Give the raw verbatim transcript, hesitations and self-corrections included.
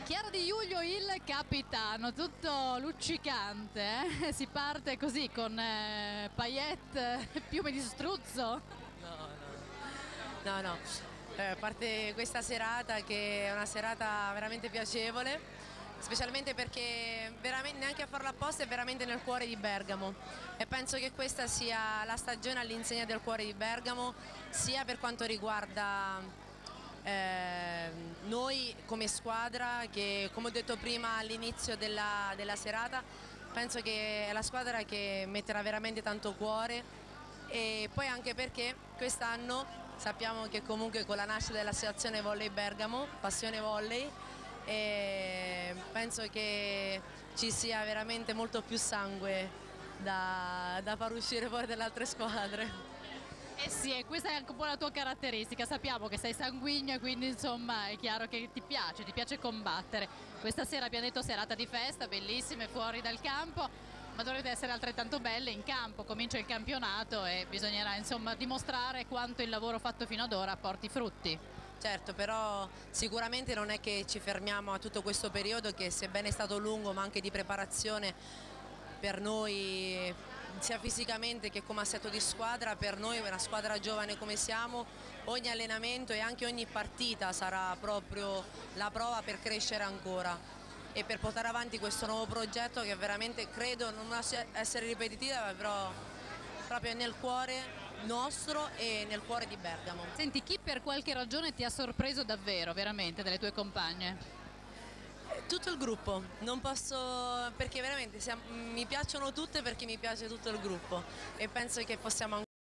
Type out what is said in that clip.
Chiara Di Giulio, il capitano, tutto luccicante, eh? Si parte così con eh, paillette, piume di struzzo. No, no, no, no. Eh, a parte questa serata che è una serata veramente piacevole, specialmente perché veramente, neanche a farlo apposta, è veramente nel cuore di Bergamo e penso che questa sia la stagione all'insegna del cuore di Bergamo, sia per quanto riguarda eh, noi come squadra, che come ho detto prima all'inizio della, della serata, penso che è la squadra che metterà veramente tanto cuore, e poi anche perché quest'anno sappiamo che comunque con la nascita dell'associazione Volley Bergamo, Passione Volley, e penso che ci sia veramente molto più sangue da, da far uscire fuori dalle altre squadre. Eh sì, e questa è anche un po' la tua caratteristica, sappiamo che sei sanguigno e quindi insomma è chiaro che ti piace, ti piace combattere. Questa sera abbiamo detto serata di festa, bellissime fuori dal campo, ma dovrebbe essere altrettanto belle in campo, comincia il campionato e bisognerà insomma dimostrare quanto il lavoro fatto fino ad ora porti frutti. Certo, però sicuramente non è che ci fermiamo a tutto questo periodo che, sebbene è stato lungo ma anche di preparazione per noi, sia fisicamente che come assetto di squadra, per noi una squadra giovane come siamo, ogni allenamento e anche ogni partita sarà proprio la prova per crescere ancora e per portare avanti questo nuovo progetto che veramente credo non essere ripetitiva, però proprio nel cuore nostro e nel cuore di Bergamo. Senti, chi per qualche ragione ti ha sorpreso davvero, veramente, delle tue compagne? Tutto il gruppo, non posso, perché veramente siamo, mi piacciono tutte, perché mi piace tutto il gruppo e penso che possiamo